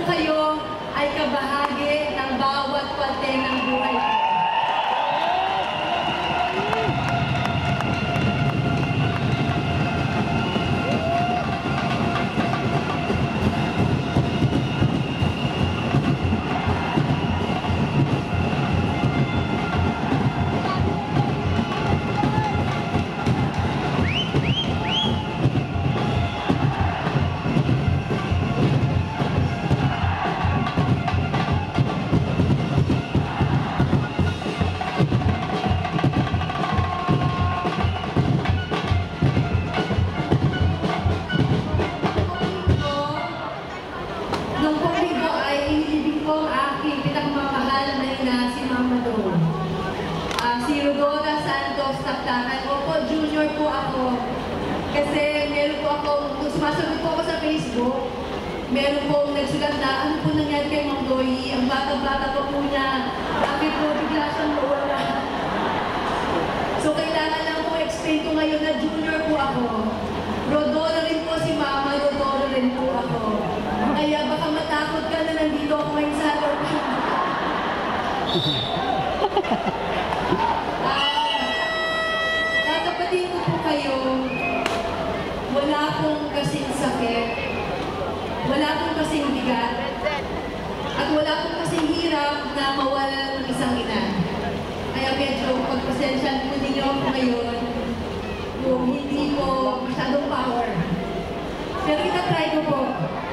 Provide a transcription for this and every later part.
po kayo ay kabahagi ng bawat parte ng buhay ko. Opo, junior po ako. Kasi meron po akong, kung sumasagot po ako sa Facebook, meron pong nagsulat na, ano po nangyari kay Ma'am Doy? Ang bata-bata po niya. Bakit po bigla siyang nawala? So kailangan lang po explain ko ngayon na junior po ako. Rodolo rin po si Mama, Rodolo rin po ako. Kaya baka matakot ka na nandito ako ngayon sa harap. Tatapatin ko po kayo, wala pong kasing sakit, wala pong kasing bigat, at wala pong kasing hirap na mawala ng isang ina. Kaya medyo pagpasensyan po ninyo ako ngayon kung hindi po masyadong power. Pero itatry ko po.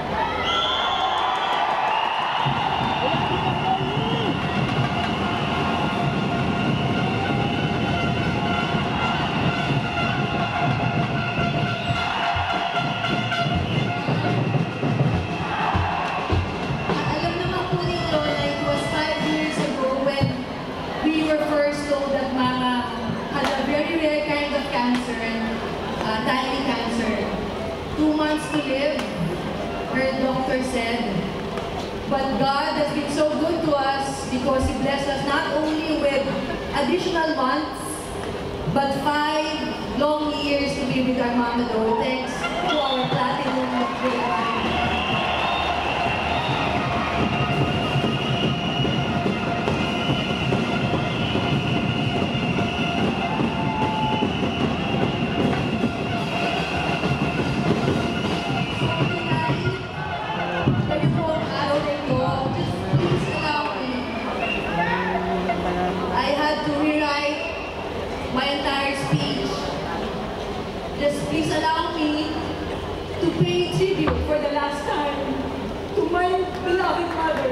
Thyroid cancer. 2 months to live, her doctor said. But God has been so good to us because He blessed us not only with additional months, but 5 long years to be with our Mama Do. Thanks to our platinum grade. Please allow me to pay tribute for the last time to my beloved mother.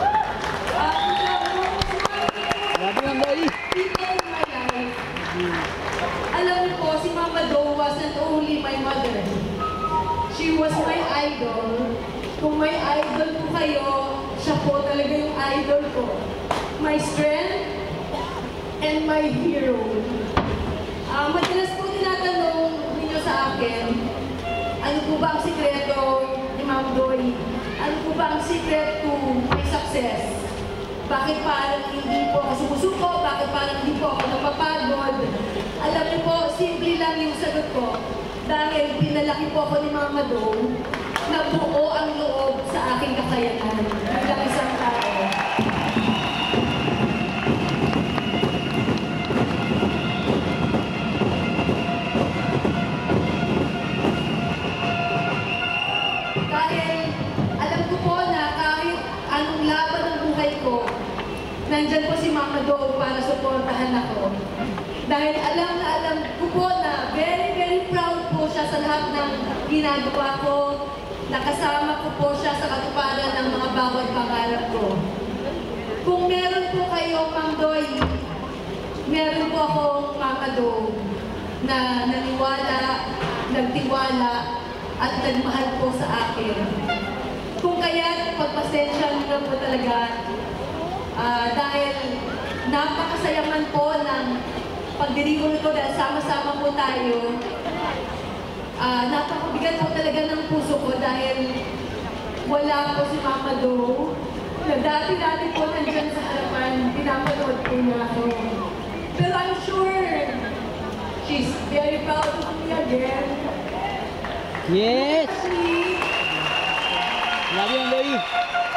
People in my life. Alam niyo po, si Mama Do wasn't only my mother. She was my idol. Kung may idol po kayo, siya po talaga yung idol ko. My strength and my hero. Madalas po tinatanong sa akin, ano po ba ang sikreto ni Ma'am Doy? Ano po ba ang secret to my success? Bakit parang hindi po ako sumusuko? Bakit parang hindi po ako napapagod? Alam niyo po, simple lang yung sagot ko. Dahil pinalaki po ako ni Mama Do na buo ang loob sa aking kakayanan bilang isang tao. Nandyan po si Mama Do para suportahan ako. Dahil alam ko po na very, very proud po siya sa lahat ng ginagawa ko. Nakasama ko po siya sa katuparan ng mga bawat pangarap ko. Kung meron po kayo, Ma'am Doy, meron po akong Mama Do na naniwala, nagtiwala, at nagmahal po sa akin. Kung kaya't pagpasensya nyo po talaga, dahil napakasayaman po ng pagdirigo nito dahil sama-sama po tayo. Napakabigat po talaga ng puso ko dahil wala po si Mama Do na dati-dati po nandyan sa harapan, pinapanood po niya ako. Pero I'm sure she's very proud of me again. Yes! Love you, Doy!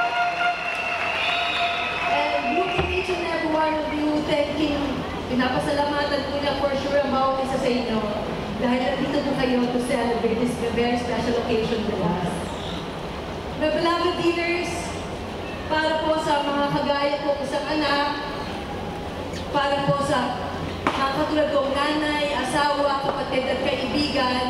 Pinapasalamatan po niya for sure ang bawat isa sa inyo dahil nandito po kayo to celebrate this very special occasion with us. My beloved dealers, para po sa mga kagaya po isang anak, para po sa mga katulad kong nanay, asawa, kapatid at kaibigan,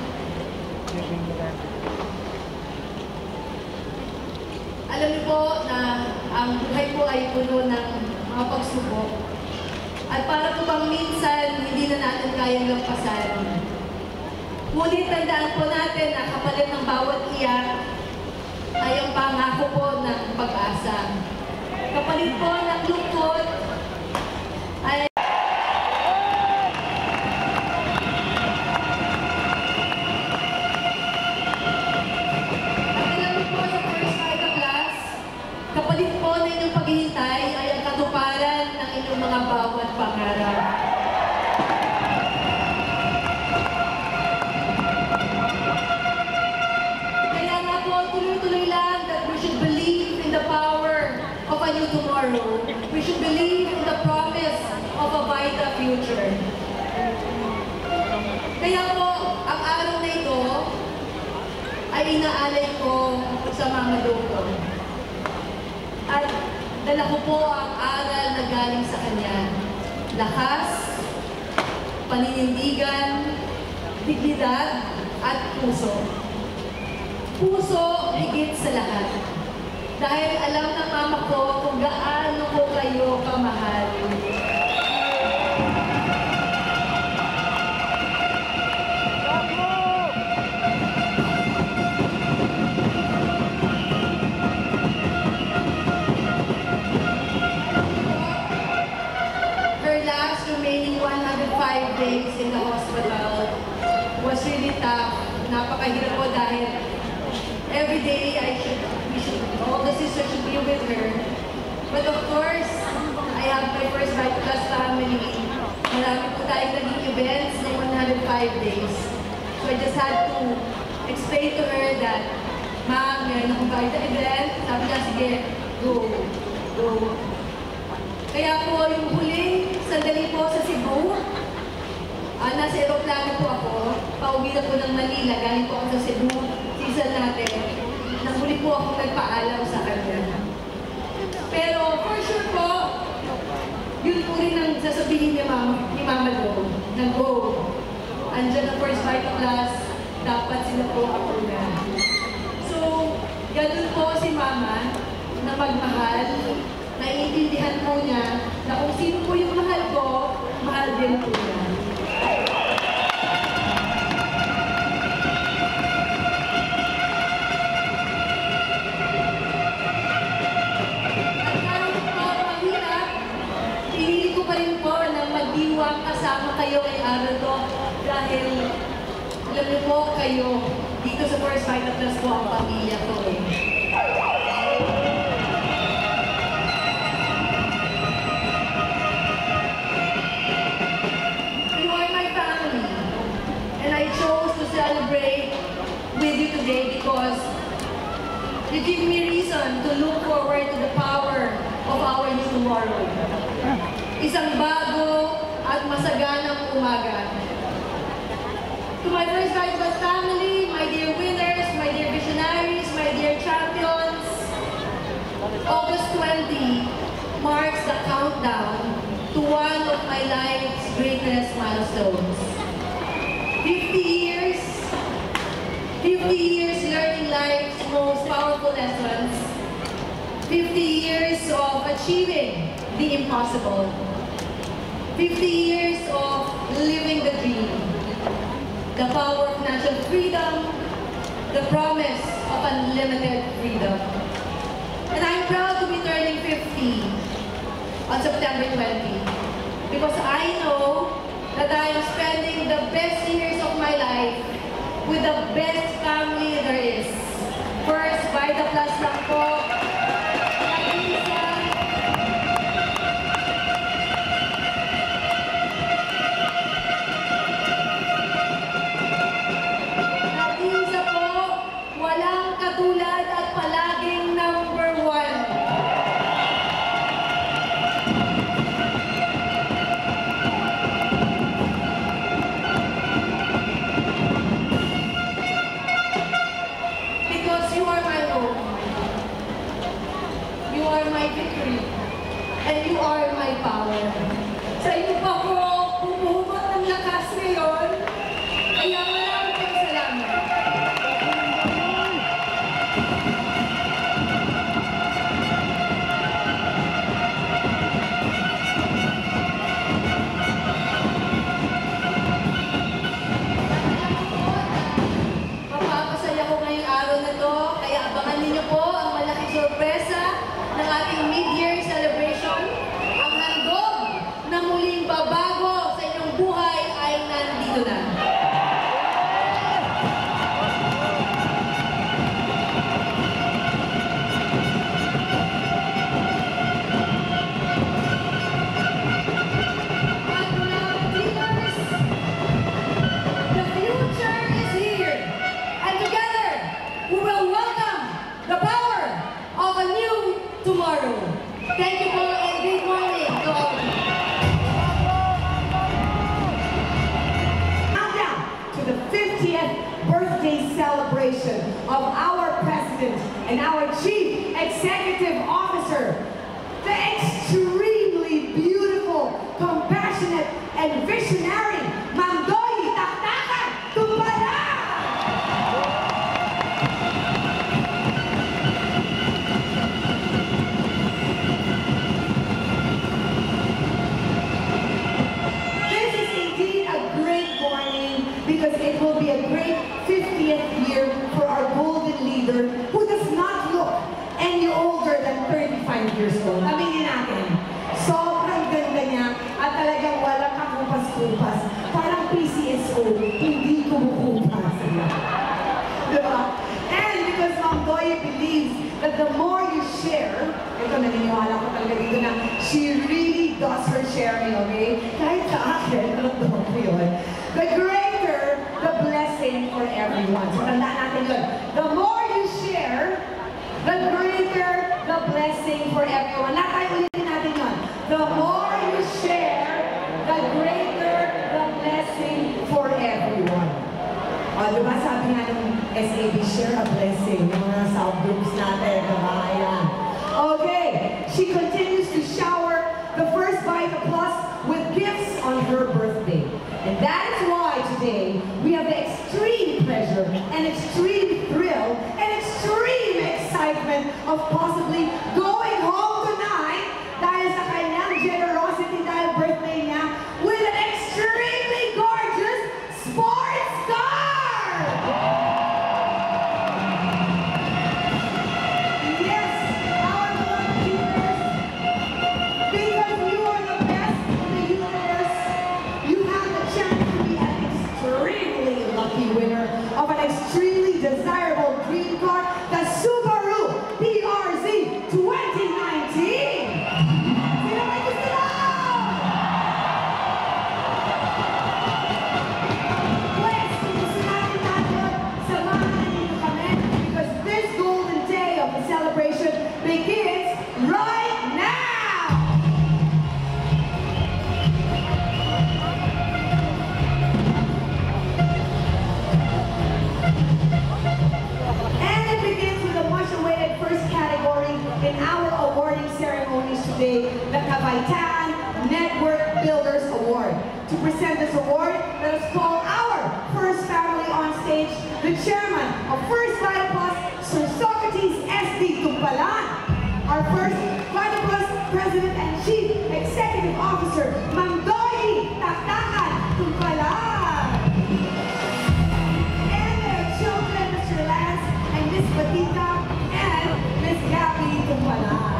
alam niyo po na ang buhay po ay puno ng mga pagsubok. At para po bang minsan, hindi na natin kayang lampasan. Ngunit tandaan po natin na kapalit ng bawat iyak ay ang pangako po ng pag-asa. Kapalit po ng lungkot ay kapalit po na inyong paghihintay ay ang katuparan ng inyong mga bawat pangarap. Kaya nga po, tuloy-tuloy lang that we should believe in the power of a new tomorrow. We should believe in the promise of a brighter future. Kaya po, ang araw na ito ay inaalay ko sa mga doko. At dala ko po ang aral na galing sa kanya. Lakas, paninindigan, dignidad, at puso. Puso higit sa lahat. Dahil alam ng mama ko kung gaano ko kayo kamahal. Remaining 105 days in the hospital was really tough. Napakahirap po dahil every day all the sisters should be with her. But of course, I have my First Vital Plus family. Marami po tayong naging events ng 105 days. So I just had to explain to her that, Ma'am, meron akong Vital event. Sabi niya, sige, go. Kaya po, yung huling sandali po sa Cebu, nasa aeroplano po ako, pauwi na po ng Manila, galing po ako sa Cebu, season natin, nang huli po ako nagpaalam sa kanya. Pero for sure po, yun po rin ang sasabihin ni Mama Lo, na go. Andyan ang First Vital Plus, dapat sila po ako na. So, ganun po si Mama na magmahal, naiintindihan po niya na kung sino po yung mahal ko, mahal din po niya. At kahit po mahirap, pinili ko pa rin po na magdiwang kasama kayo kay Arado dahil alam niyo po kayo, dito sa First Vital Plus po ang pamilya ko eh. Celebrate with you today because you give me reason to look forward to the power of our new tomorrow. Isang bago at masaganang umaga. To my First Vital Plus family, my dear winners, my dear visionaries, my dear champions, August 20 marks the countdown to one of my life's greatest milestones. 50 years learning life's most powerful lessons. 50 years of achieving the impossible. 50 years of living the dream. The power of financial freedom. The promise of unlimited freedom. And I'm proud to be turning 50 on September 20 because I know that I am spending the best years of my life with the best family there is. First Vital Plus lang po. Nag-iisa po, walang katulad at palaging number 1. Because you are my hope. You are my victory. And you are my power. Sa iyo pa ko pumuhugot ng lakas ngayon. Kaya maraming pong salamat. Mapapasaya ko ngayong araw na to. Kaya abangan ninyo po ang malaking sorpresa ng ating mid-year celebration. Ang handog na muling babago sa inyong buhay ay nandito na. The future is here, and together we will welcome the power of a new tomorrow. Thank you po and good morning to all of you. Countdown to the 50th birthday celebration of our President and our Chief Executive Officer, the extremely beautiful, compassionate, and visionary Mandoy Taktakan Tumpalan! This is indeed a great morning because it will be a great 50th year for our golden leader who does not look any older than 35 years old. Aminin natin, sobrang ganda niya at talagang walang kakupas-kupas. Parang PCSO, hindi kumukupas. Diba? And because Ma'am Doy believes that the more you share, ito naniniwala ko talaga dito na she really does her sharing, okay? Kahit sa akin, alam ko yun. The greater the blessing for everyone. So tandaan natin yun. The more you share, the greater the blessing for everyone. Lahat tayo ulitin natin yun. The more you share, the greater the blessing for everyone. O, diba sabi nga ng SAB, share a blessing. Yung mga subgroups natin, diba? Ayan. Okay, she continues to shower the First Vita Plus with gifts on her birthday. And that is why today we have the extreme pleasure and extreme thrill and extreme excitement of possibly going home tonight dahil sa kanyang generosity dahil birthday niya with an extremely gorgeous sports car! Yes, our volunteers, because you are the best in the universe, you have the chance to be an extremely lucky winner of an extremely desirable dream car, the Subaru PRZ 2019. Sino may gusto na? Pwes, kung gusto natin natin, samahan ninyo kami because this golden day of the celebration begins right now! And it begins with a much-awaited first category in our awarding ceremonies today, the Kabaitan Network Builders Award. To present this award, let us call our first family on stage, the chairman of First Vita Plus, Sir Socrates S.D. Tumpalan. Our first Vita Plus President and Chief Executive Officer, Mandoy Taktakan Tumpalan. And their children, Mr. Lance and Miss Batita and Miss Gabby Tumpalan.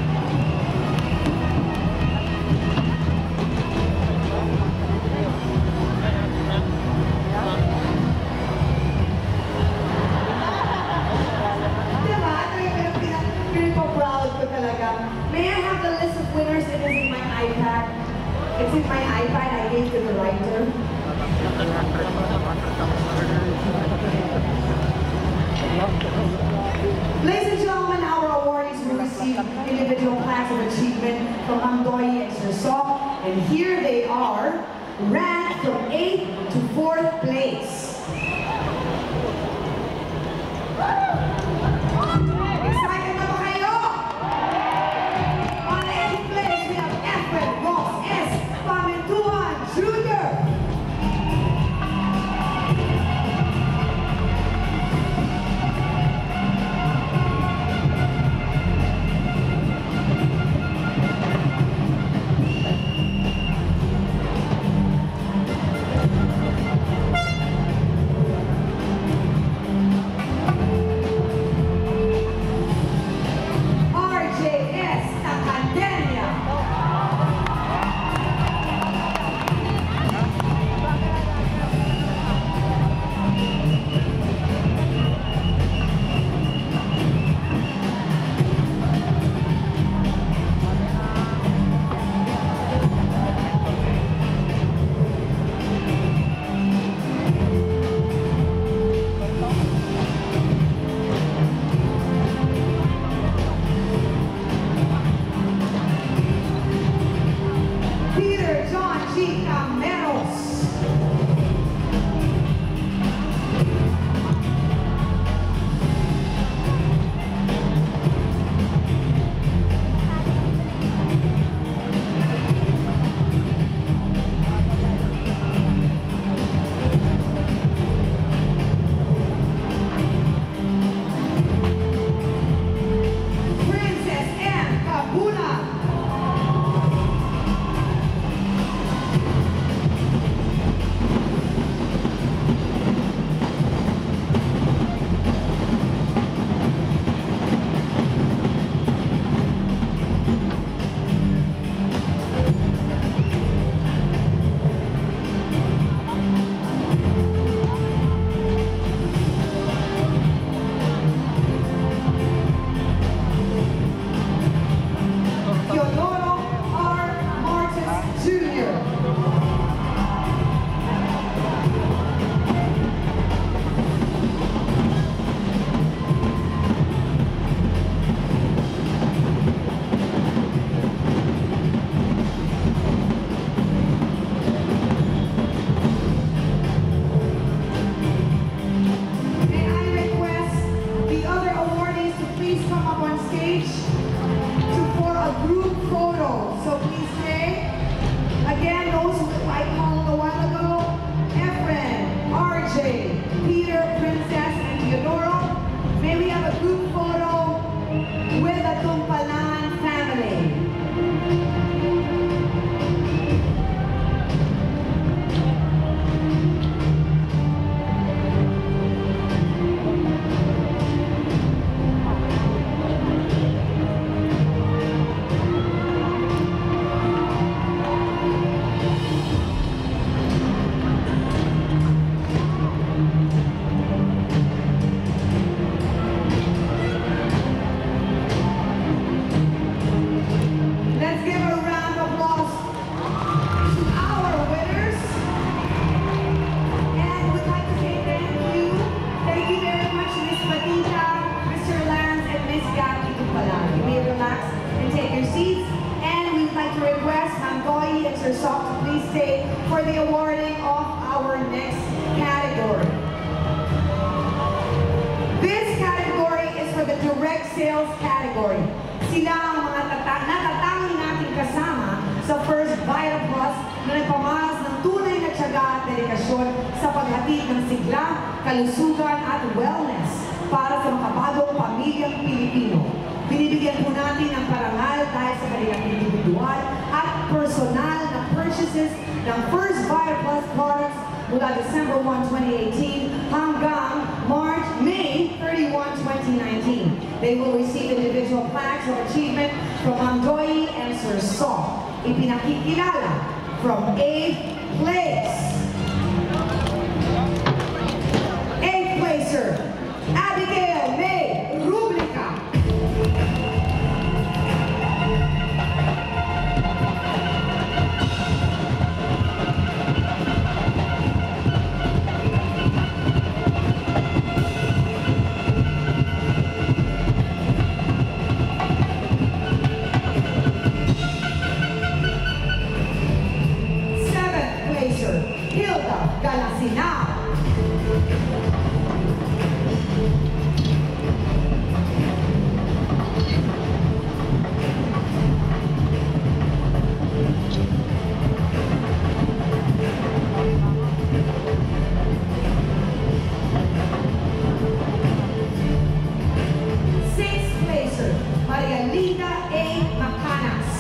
Diba? Pinapa-proud ko talaga. May I have the list of winners? It is in my iPad. It's in my iPad. I gave to the writer. Ladies and gentlemen, our awardees will receive individual plaques of achievement from Mandoy and Sir Sok. And here they are, ranked from 8th to 4th place. your seats. And we would like to request Ma'am Toy and Sir Sok to please stay for the awarding of our next category. This category is for the direct sales category. Sila ang mga natatangi nating kasama sa First Vita Plus na nagpamalas ng tunay na tiyaga at dedikasyon sa paghatid ng sigla, kalusugan at wellness para sa makabagong pamilyang Pilipino. Binibigyan po natin ng parangal dahil sa kanilang individual at personal na purchases ng First Vita Plus products mula December 1, 2018 hanggang May 31, 2019. They will receive individual plaques of achievement from Ma'am Joy and Sir Sok. Ipinakikilala from 8th place. 8th placer, Abigail May Rubrica. Hilda Galasinao. Sixth placer, Maria Linda A. Macanas.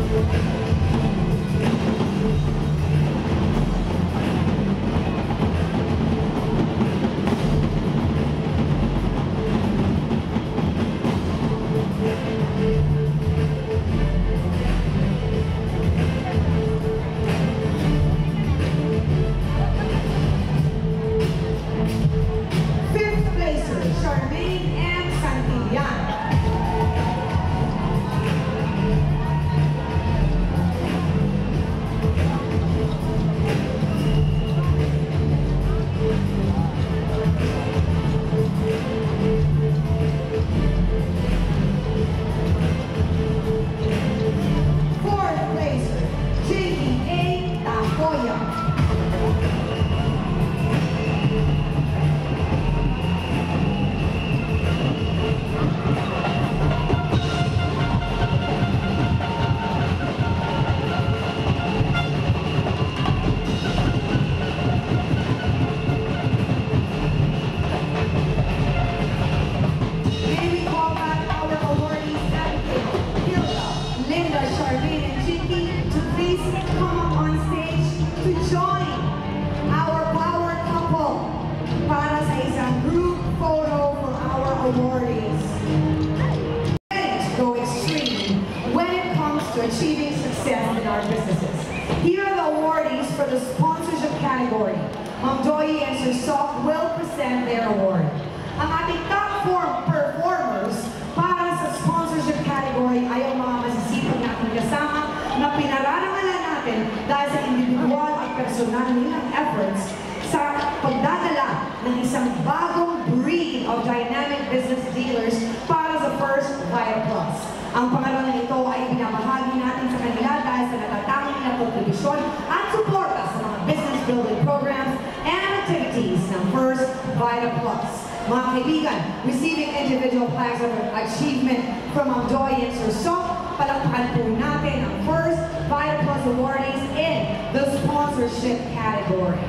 Achieving success in our businesses. Here are the awardees for the sponsorship category. Ma'am Joy and Sir Sok will present their award. Ang ating top 4 performers para sa sponsorship category ay ang mga masisipag nating kasama na pinararangalan natin dahil sa individual at personal nilang efforts sa pagdadala ng isang bagong breed of dynamic business dealers para sa First Vita Plus. Ang pangalanan nito ay binabahagi natin sa kanila dahil sa natatanging na kontribusyon at suporta sa mga business building programs and activities ng First Vita Plus. Mga kaibigan, receiving individual plaques of achievement from Ma'am Joy and Sir Sok, palakpakan po natin ang First Vita Plus awardees in the sponsorship category.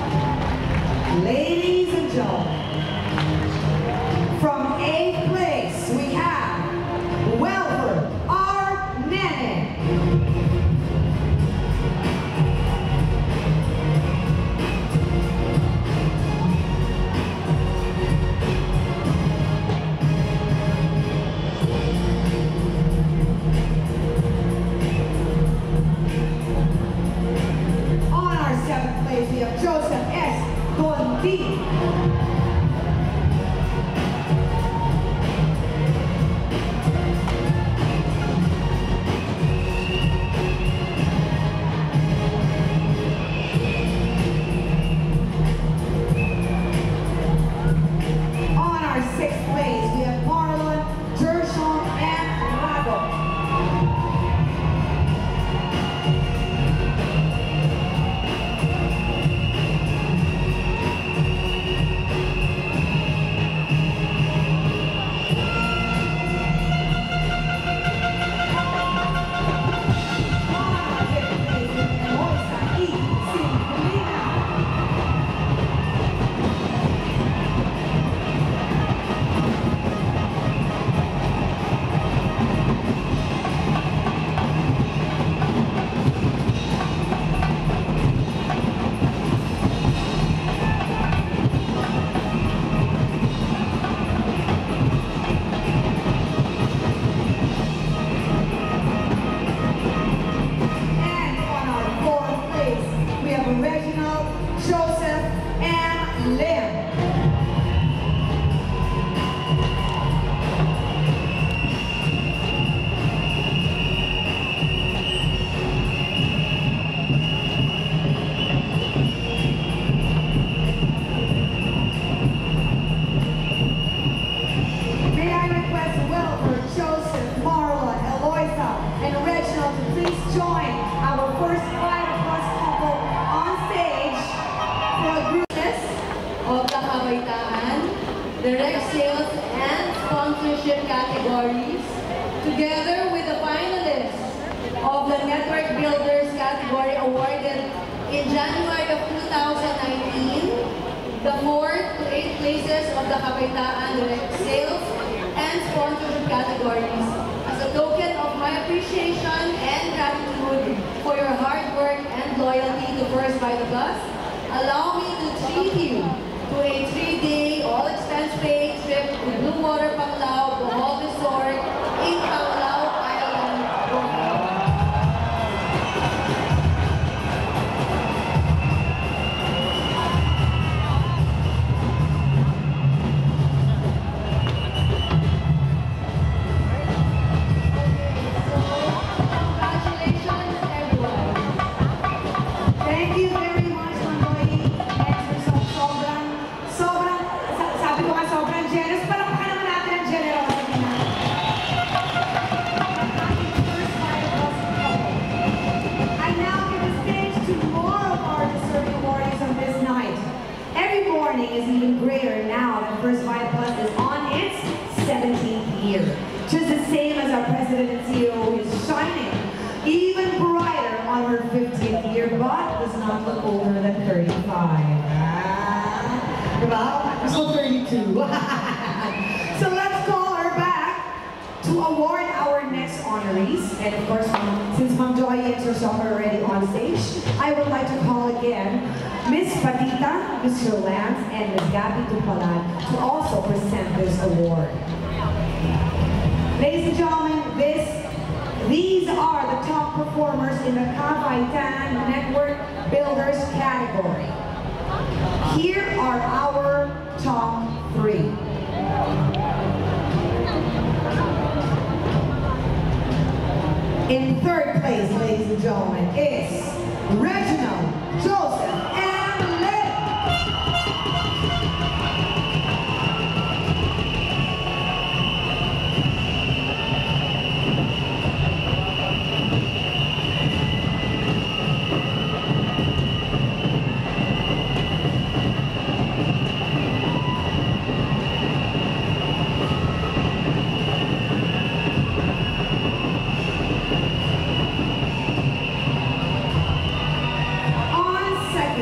Ladies and gentlemen, from 8th place, we have Welford R. Nene. On our 7th place, we have Joseph S. Gondi. On our 6th place, we have Marlon, Gershon, and Rago. sponsorship categories, together with the finalists of the Network Builders category awarded in January of 2019, the 4th to 8th places of the Kabaytaan direct sales and sponsorship categories. As a token of my appreciation and gratitude for your hard work and loyalty to First Vita Plus, allow me to treat you to a 3-day all-expense-paid trip to Blue Water Panglao Bohol Resort in Panglao Island, Bohol. Congratulations, everyone. Thank you very much, Mandoy. Sabi ko nga sobrang generous. Palakpakan naman natin ang generosity natin. I now give the stage to more of our deserving awardees on this night. Every morning is even greater now that First Vita Plus is on its 17th year. Just the same as our president and CEO is shining even brighter on her 50th year, but does not look older than 35. Diba? So 32. So let's call her back to award our next honorees. And of course, since Ma'am Joy and are already on stage, I would like to call again Miss Patita, Mr. Lance, and Ms. Gabby Tupalan to also present this award. Ladies and gentlemen, these are the top performers in the Kabaytaan Network Builders category. Here are our top 3. In 3rd place, ladies and gentlemen, is Reginald Joseph and Lynn. On 2nd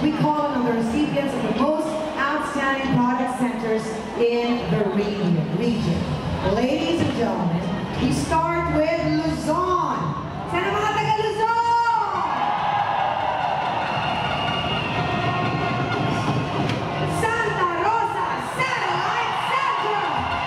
we call on the recipients of the most outstanding product centers in the region. Ladies and gentlemen, we start with Luzon. Sana mga taga Luzon! Santa Rosa Satellite Center!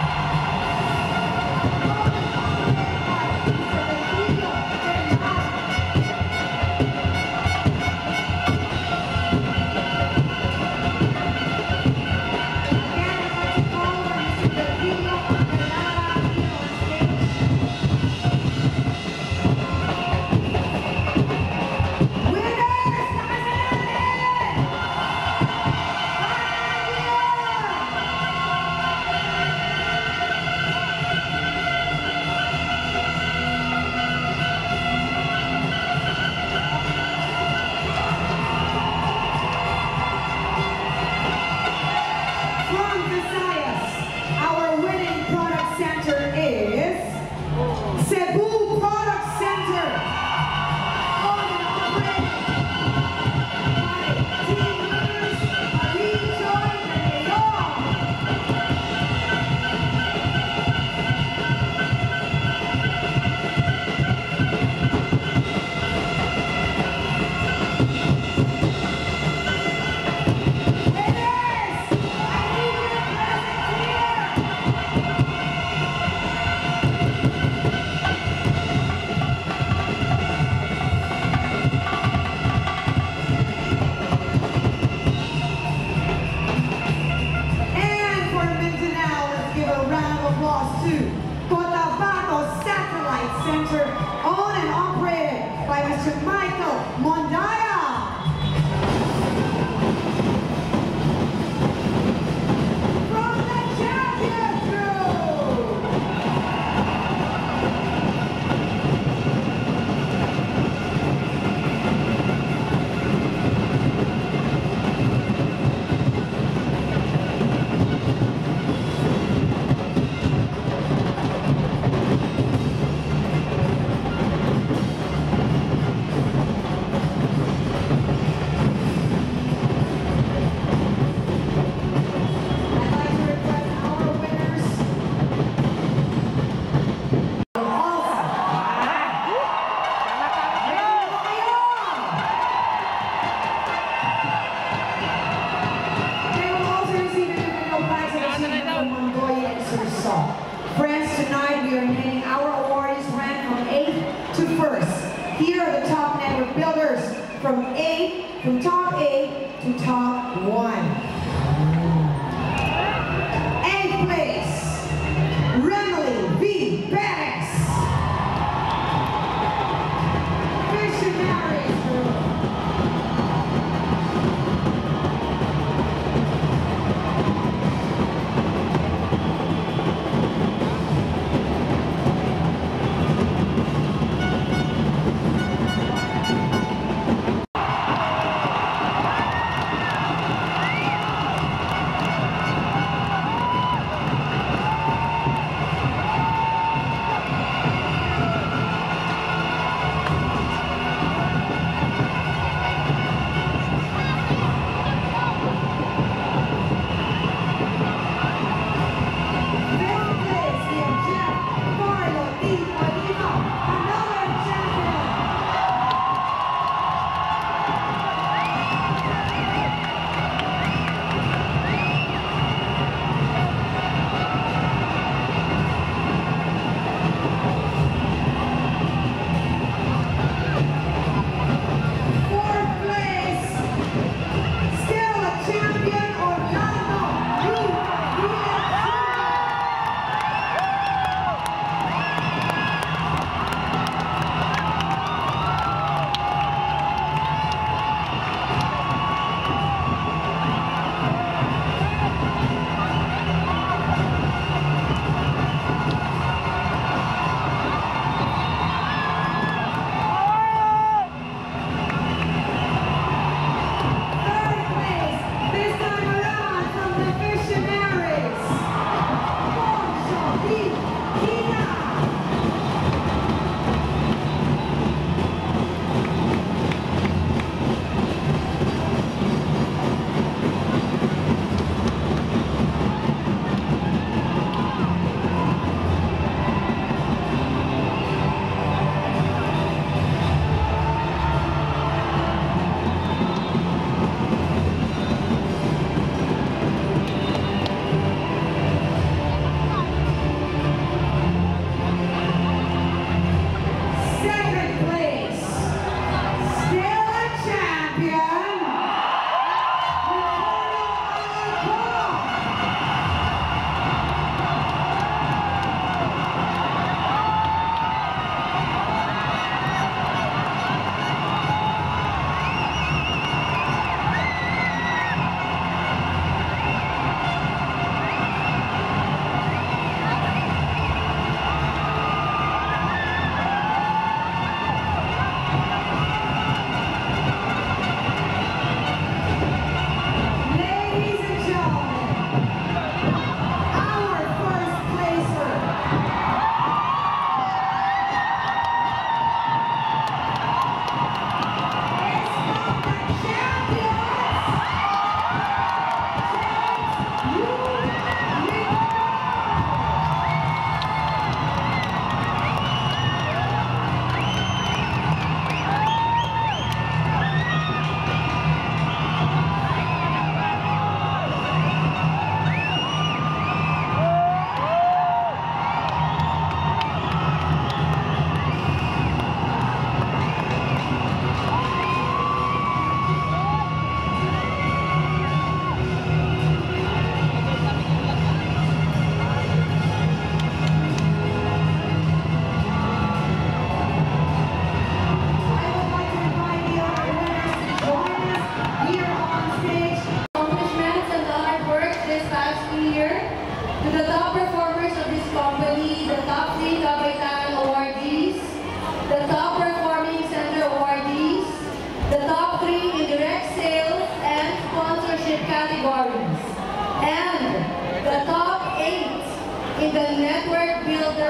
Center, owned and operated by Mr. Michael Mondaya. From the Champion Group. Friends, tonight we are naming our awardees ranked from 8th to 1st. Here are the top network builders from top 8 to top 1. 8th place, Remily V. Perez. Visionaries Group.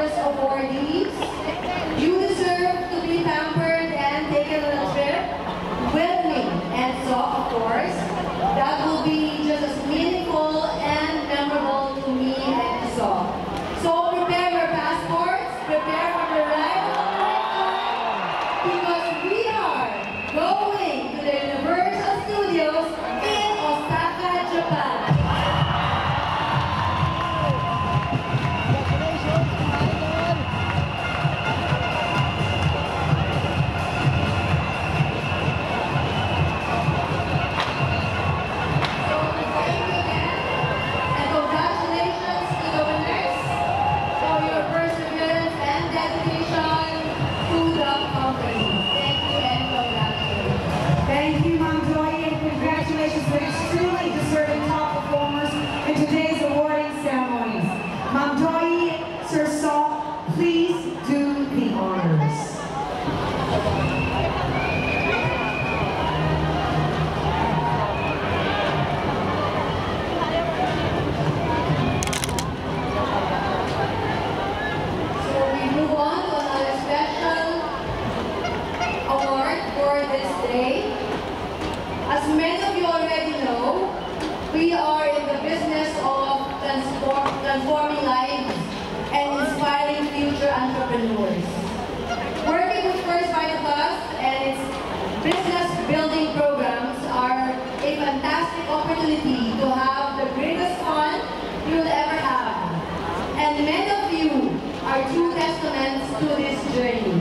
prestigious awardees. You deserve to be pampered and taken on a trip with me and so, of course, that will be just as meaningful and memorable to me and to so. So prepare your passports, prepare for the ride of a lifetime, because we are going to the Universal Studios in Osaka, Japan. Thank you, Ma'am Joy, and congratulations for extremely deserving top performers in today's awarding ceremonies. Ma'am Joy, Sir Saul, please do the honors. So we move on to another special award for this day. As many of you already know, we are in the business of transforming lives and inspiring future entrepreneurs. Working with First VitaPlus and its business building programs are a fantastic opportunity to have the greatest fun you'll ever have. And many of you are true testaments to this journey.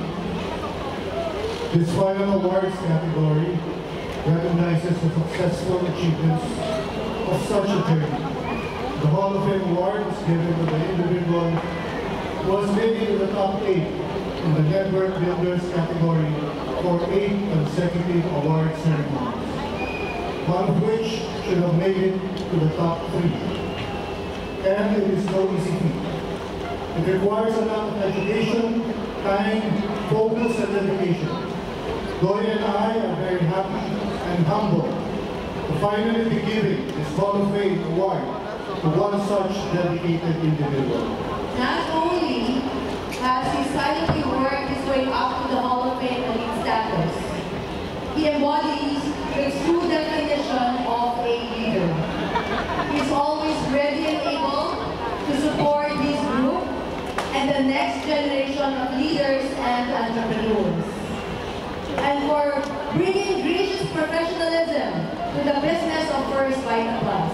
This final awards category recognizes the successful achievements of such a journey. The Hall of Fame award is given to the individual who has made it to the top 8 in the Network Builders category for 8 consecutive award ceremonies, one of which should have made it to the top 3. And it is no easy feat. It requires a lot of education, time, focus, and dedication. Gloria and I are very happy and humble to finally be giving this Hall of Fame award to one such dedicated individual. Not only has he silently worked his way up to the Hall of Fame elite status, he embodies the true definition of a leader. He's always ready and able to support his group and the next generation of leaders and entrepreneurs. And for bringing gracious professionalism to the business of First VitaPlus.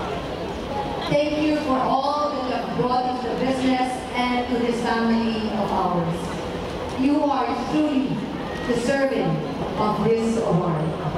Thank you for all that you have brought into the business and to this family of ours. You are truly deserving of this award.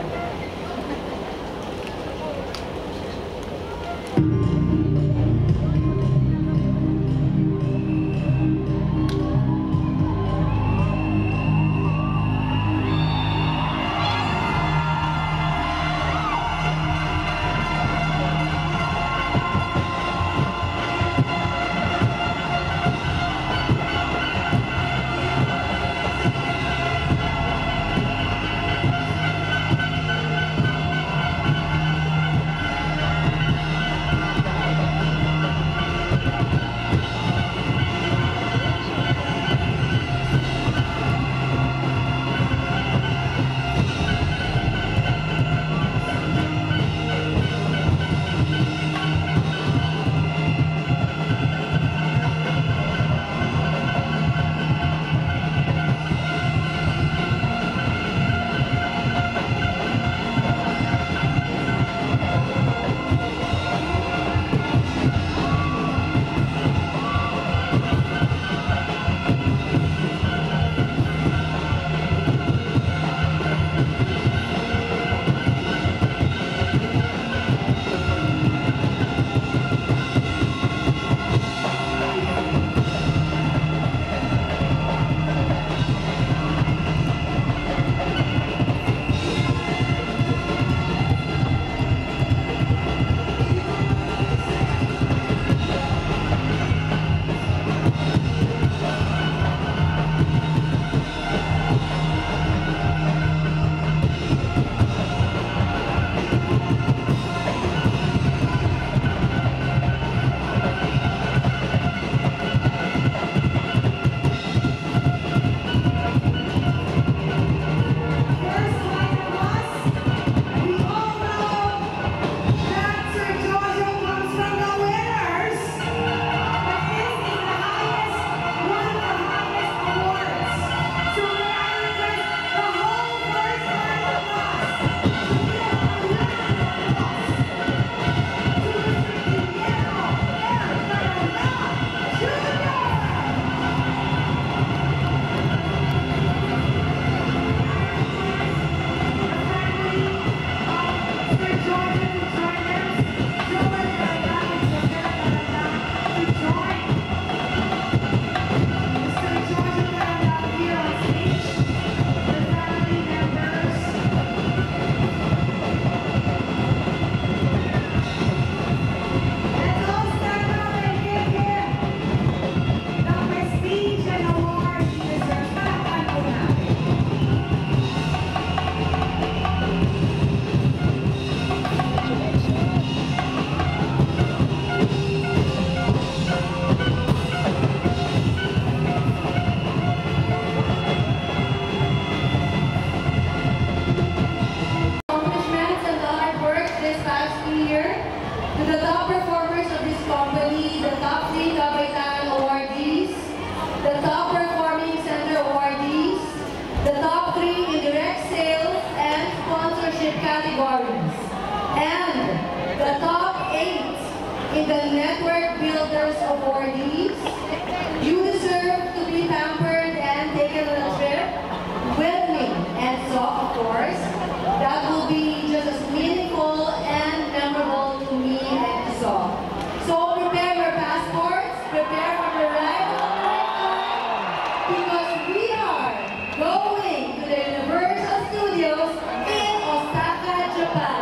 To the top performers of this company, the top 3 Kabaytaan awardees, the top performing center awardees, the top 3 in direct sales and sponsorship categories, and the top 8 in the network builders awardees. You deserve to be pampered and taken on a trip with me, and so, of course, that will be just as meaningful and memorable to me and to Saw. So prepare your passports, prepare for the ride of a lifetime, because we are going to the Universal Studios in Osaka, Japan.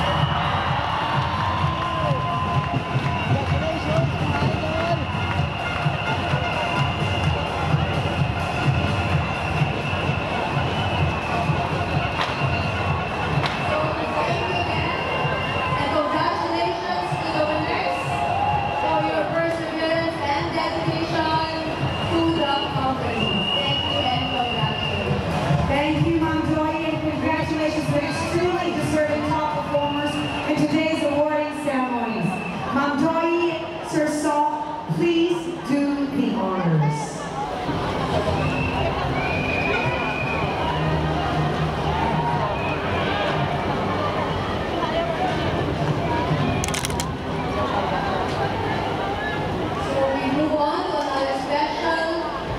Thank you, Ma'am Joy, and congratulations to extremely deserving top performers in today's awarding ceremonies. Ma'am Joy, Sir Saw, please do the honors. So we move on to another special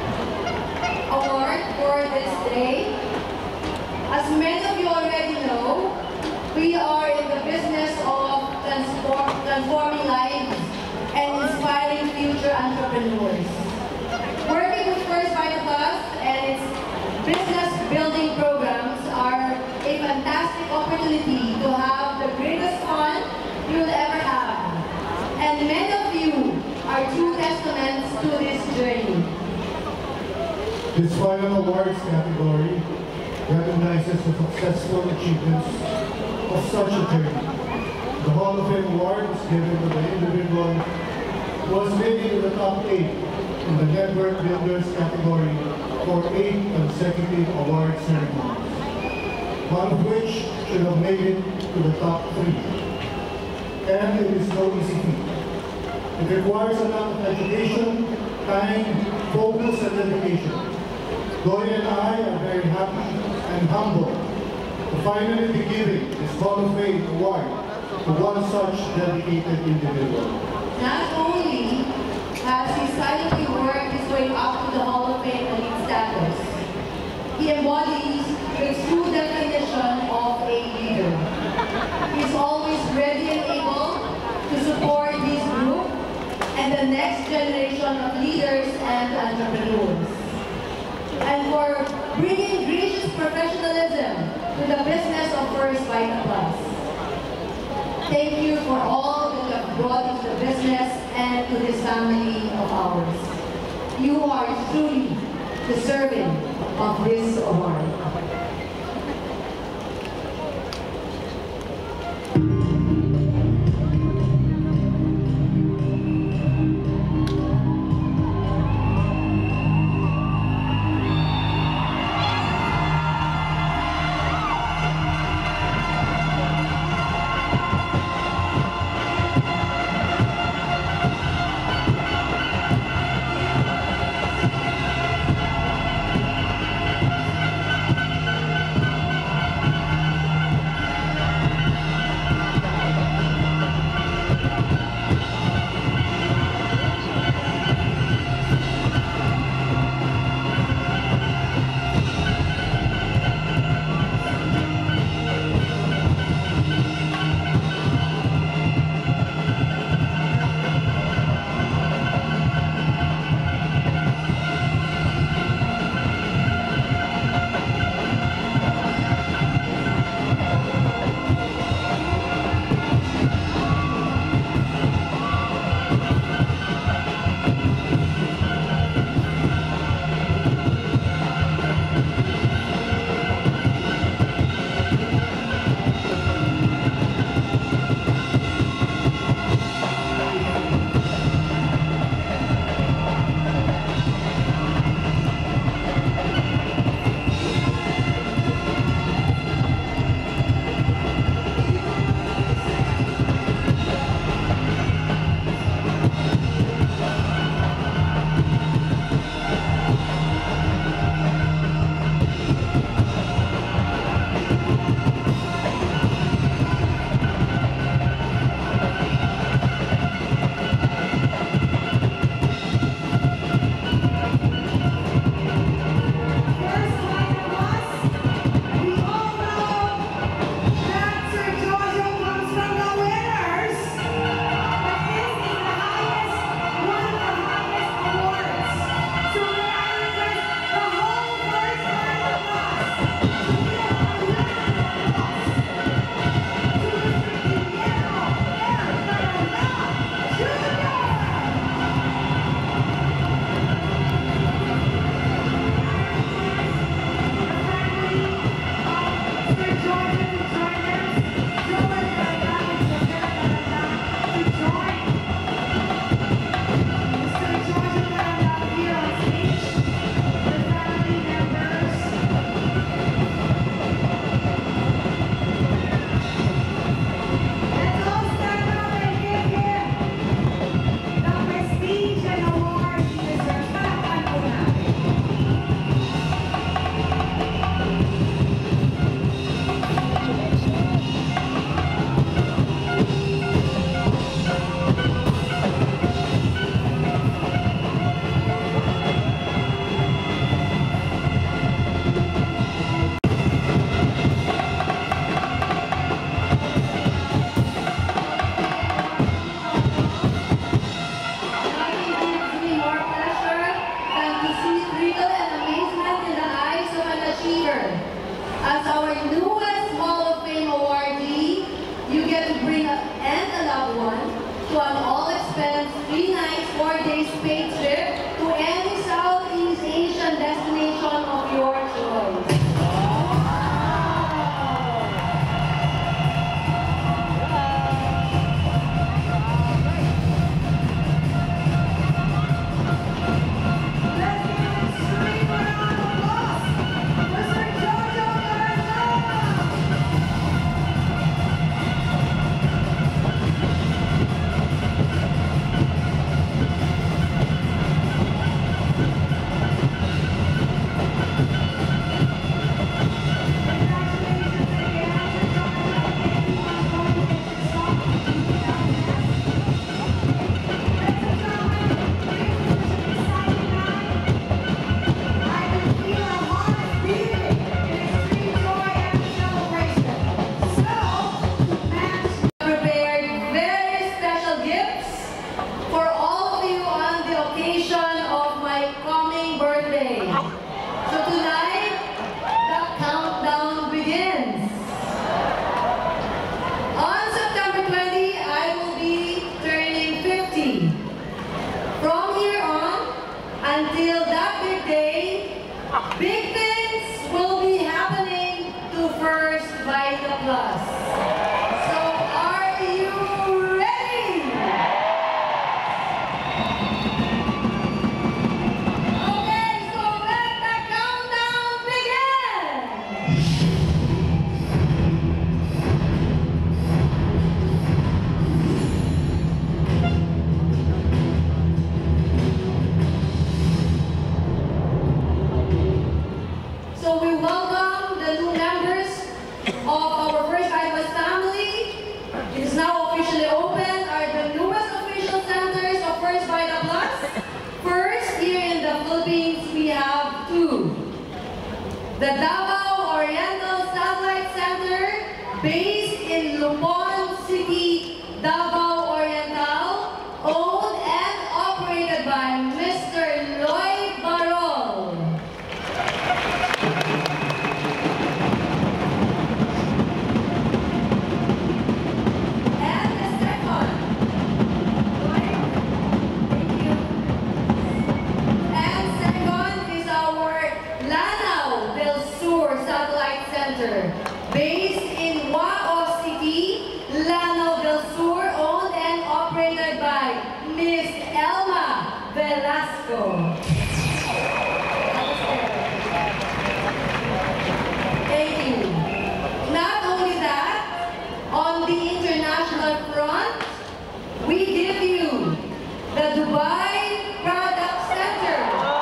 award for this day. As many of you already know, we are in the business of transforming lives and inspiring future entrepreneurs. Working with First VitaPlus and its business building programs are a fantastic opportunity to have the greatest fun you'll ever have. And many of you are true testaments to this journey. This final awards category recognizes the successful achievements of such a journey. The Hall of Fame award is given to the individual who was made into the top 8 in the Network Builders category for 8 consecutive award ceremonies, one of which should have made it to the top 3. And it is no easy feat. It requires a lot of education, time, focus, and dedication. Gloria and I are very happy and humble to finally be giving this Hall of Fame award to one such dedicated individual. Not only has he silently worked his way up to the Hall of Fame elite status, he embodies the true definition of a leader. He's always ready and able to support his group and the next generation of leaders and entrepreneurs. And for bringing gracious professionalism to the business of First VitaPlus. Thank you for all that you have brought into the business and to this family of ours. You are truly deserving of this award. to bring and a loved one to an all-expense 3 nights, 4 days paid trip to any Southeast Asian destination of your choice. Until that big day, big things will be happening to First Vita Plus. So are you ready? Okay, so let the countdown begin! So we welcome the new members of our First Vita family. It is now officially open. Are the newest official centers of First Vita Plus. First, here in the Philippines, we have 2. The Davao Oriental Satellite Center, based in Lupon City, Davao Oriental, owned and operated by Mr. Lloyd Barol. Based in Wao City, Lanao del Sur, owned and operated by Miss Elma Velasco. Thank you. Not only that, on the international front, we give you the Dubai Product Center.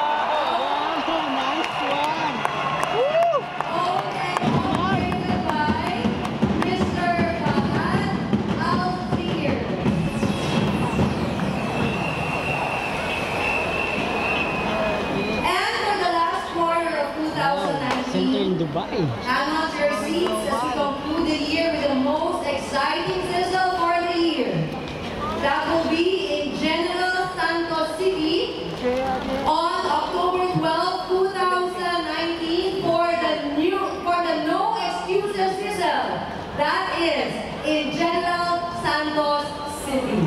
Center in Dubai. Hang on to your seats as we conclude the year with the most exciting sizzle for the year. That will be in General Santos City on October 12, 2019 for the No Excuses sizzle. That is in General Santos City.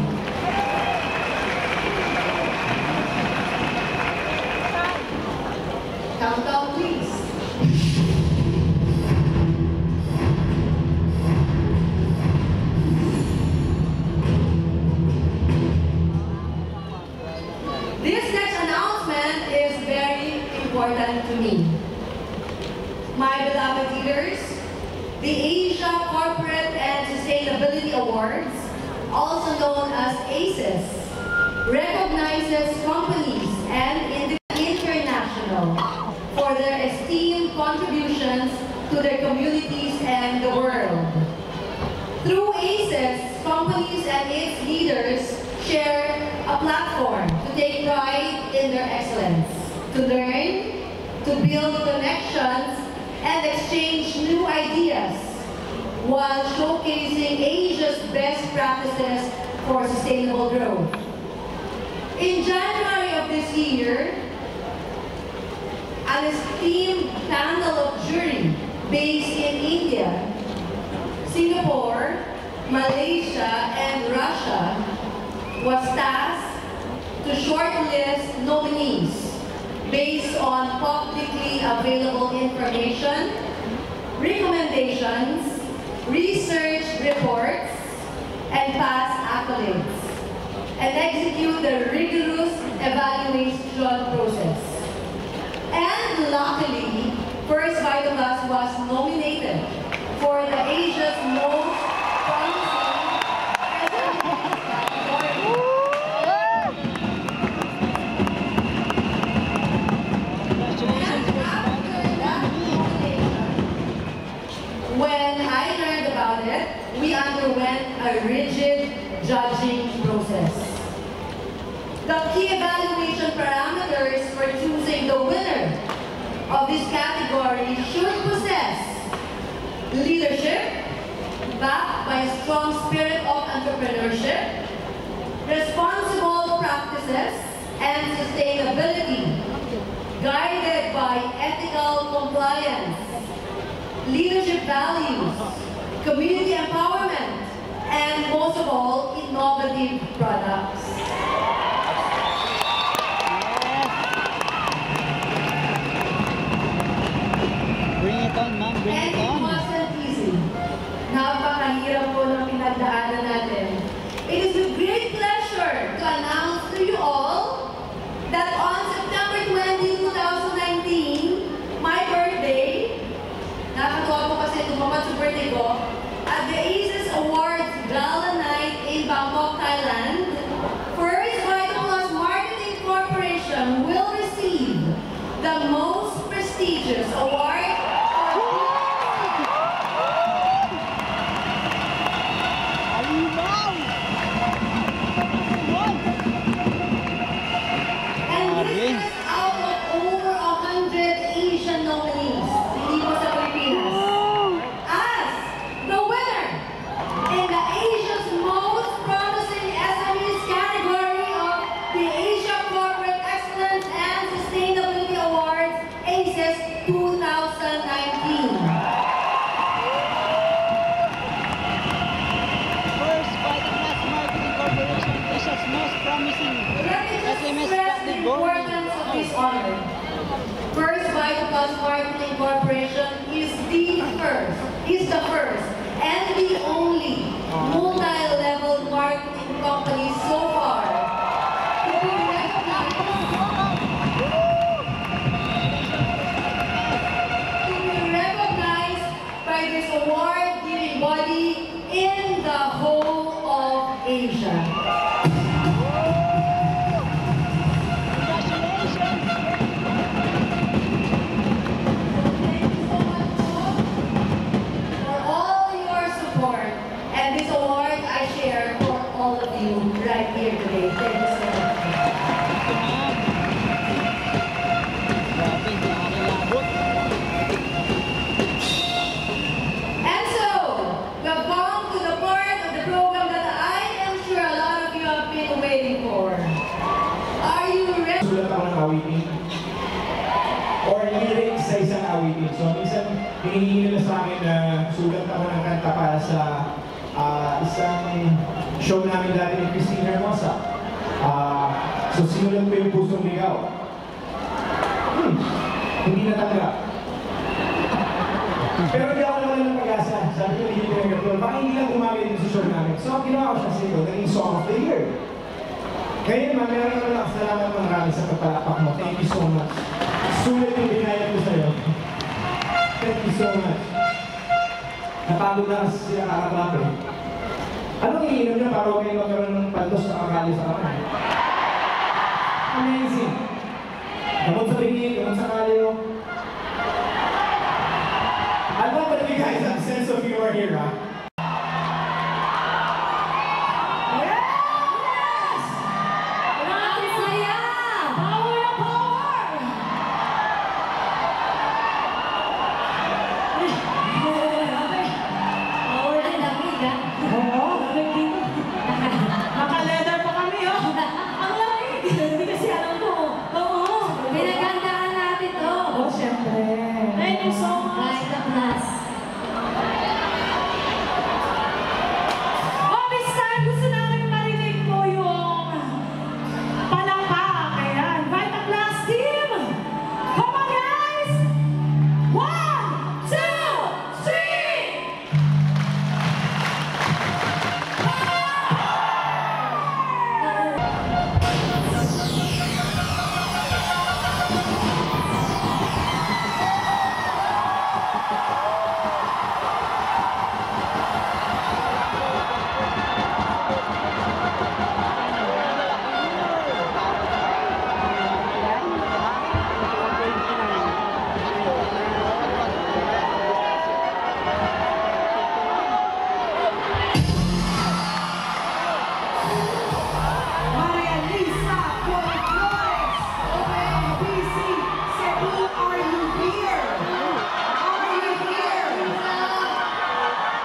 Countdown, please. This next announcement is very important to me. My beloved leaders, the Asia Corporate and Sustainability Awards, also known as ACES, recognizes companies and international for their esteemed contributions to their communities and the world. Through ACES, companies and its leaders share a platform to take pride in their excellence, to learn, to build connections, and exchange new ideas while showcasing Asia's best practices for sustainable growth. In January of this year, an esteemed panel of jury based in India, Singapore, Malaysia, and Russia, was tasked to shortlist nominees based on publicly available information, recommendations, research reports, and past accolades, and execute the rigorous evaluation process. And luckily, First Vitalus was nominated for the Asia's most promising category. When I learned about it, we underwent a rigid judging process. The key evaluation parameters for choosing the winner of this category should possess leadership, backed by a strong spirit of entrepreneurship, responsible practices, and sustainability, guided by ethical compliance, leadership values, community empowerment, and most of all, innovative products. Bring it on, ma'am. Bring And it it on. wasn't easy. Napakahirap po ng pinagdaanan natin. It is with great pleasure to announce to you all that on September 20, 2019, my birthday, nakakatuwa po kasi tumapat sa birthday ko, at the ACES Awards Gala Night in Bangkok, Thailand, First Vitalus Marketing Corporation will receive the most prestigious award Marketing Corporation is the first and the only multi-level marketing company so far to be recognized by this award-giving body in the whole of Asia. Right here today. Thank you so much. And so, we've come to the part of the program that I am sure a lot of you have been waiting for. Are you ready? Sulat ako ng awitin. Or lyrics sa isang awitin. So, minsan, hinihingi nila sa akin na sulat ako ng kanta para sa isang show namin dati ni Christine Hermosa. So sinulat ko yung Pusong Ligaw. Hindi natanggap. Pero hindi ako naman ng pag-asa. Sabi ko, hindi ko yung gano'n. Baka hindi lang gumamit yung sa show namin. So ginawa ko siya sa ito, naging Song of the Year. Ngayon, meron naman ako salamat ng marami sa pagpalapak mo. Thank you so much. Sulit yung binayad ko sa'yo. Thank you so much. Napagod na kasi sila kakaklap eh. Anong iinom niya para huwag kayo magkaroon ng pantos na akali sa kamay? Amazing! Gamot sa bingin, gamot sa kalyo. I love that you guys have a sense of humor here, ha? Yes! Grabe saya! Power na power! Power na lamig, ha? Oo. Naka-leather pa kami, oh! Ang lamig! Hindi kasi alam ko. Oo! Pinagana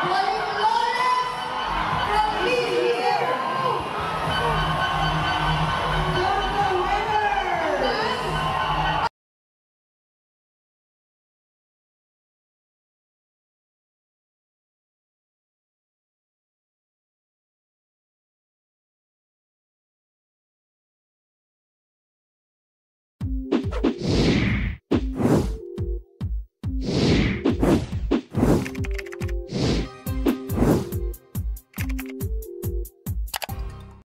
College